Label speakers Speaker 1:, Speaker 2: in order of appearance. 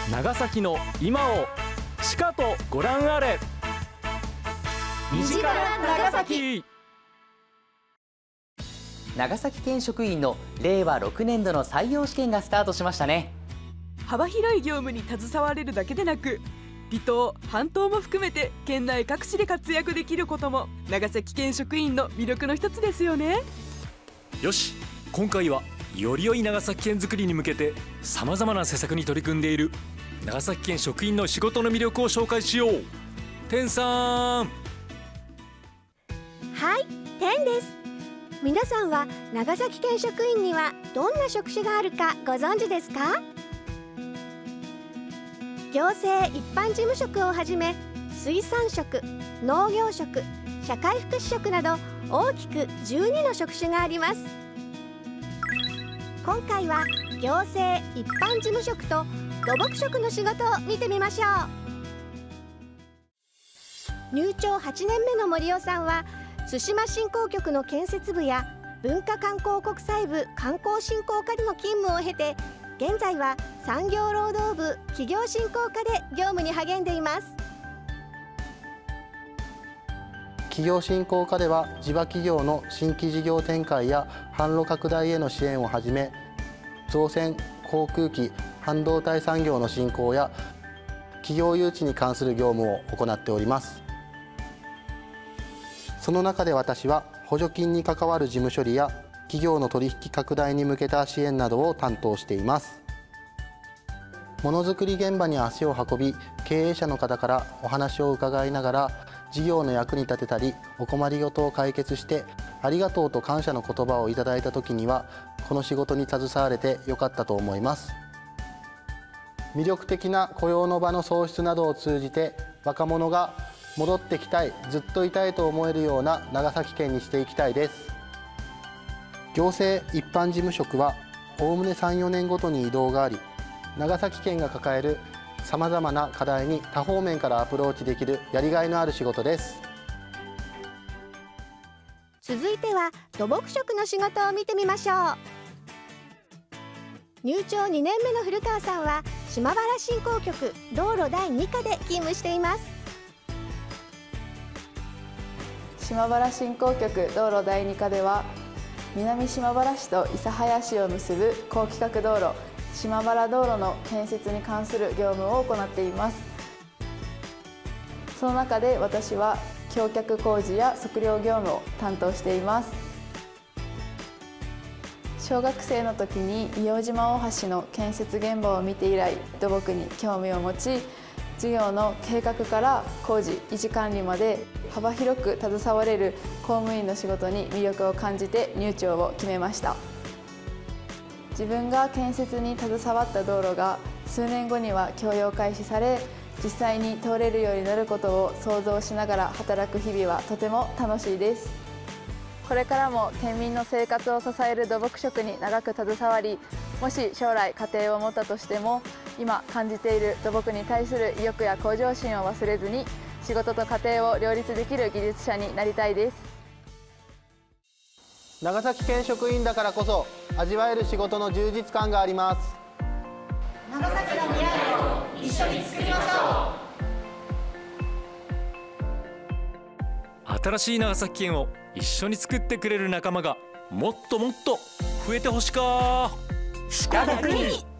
Speaker 1: 長崎の今をしかとご覧あれ。身近な長崎。
Speaker 2: 長崎県職員の令和6年度の採用試験がスタートしましたね。
Speaker 3: 幅広い業務に携われるだけでなく、離島半島も含めて県内各地で活躍できることも長崎県職員の魅力の一つですよね。
Speaker 1: よし、今回はより良い長崎県づくりに向けてさまざまな施策に取り組んでいる長崎県職員の仕事の魅力を紹介しよう。天さん。
Speaker 4: はい、天です。皆さんは長崎県職員にはどんな職種があるかご存知ですか？行政一般事務職をはじめ、水産職、農業職、社会福祉職など大きく12の職種があります。今回は行政一般事務職と土木職の仕事を見てみましょう。入庁8年目の森尾さんは対馬振興局の建設部や文化観光国際部観光振興課での勤務を経て、現在は産業労働部企業振興課で業務に励んでいます。
Speaker 5: 企業振興課では地場企業の新規事業展開や販路拡大への支援をはじめ、造船、航空機、半導体産業の振興や企業誘致に関する業務を行っております。その中で私は補助金に関わる事務処理や企業の取引拡大に向けた支援などを担当しています。ものづくり現場に足を運び、経営者の方からお話を伺いながら事業の役に立てたり、お困りごとを解決してありがとうと感謝の言葉をいただいた時には、この仕事に携われてよかったと思います。魅力的な雇用の場の創出などを通じて、若者が戻ってきたい、ずっといたいと思えるような長崎県にしていきたいです。行政一般事務職はおおむね 3,4 年ごとに異動があり、長崎県が抱えるさまざまな課題に多方面からアプローチできるやりがいのある仕事です。
Speaker 4: 続いては土木職の仕事を見てみましょう。入庁2年目の古川さんは島原振興局道路第2課で勤務しています。
Speaker 6: 島原振興局道路第2課では、南島原市と諫早市を結ぶ高規格道路島原道路の建設に関する業務を行っています。その中で私は橋脚工事や測量業務を担当しています。小学生の時に硫黄島大橋の建設現場を見て以来、土木に興味を持ち、事業の計画から工事維持管理まで幅広く携われる公務員の仕事に魅力を感じて入庁を決めました。自分が建設に携わった道路が数年後には供用開始され、実際に通れるようになることを想像しながら働く日々はとても楽しいです。これからも県民の生活を支える土木職に長く携わり、もし将来家庭を持ったとしても、今感じている土木に対する意欲や向上心を忘れずに、仕事と家庭を両立できる技術者になりたいです。
Speaker 5: 長崎県職員だからこそ味わえる仕事の充実感があります。
Speaker 7: 長崎の未来を一緒に作りましょ
Speaker 1: う。新しい長崎県を一緒に作ってくれる仲間がもっともっと増えてほしか。
Speaker 7: 鹿の国。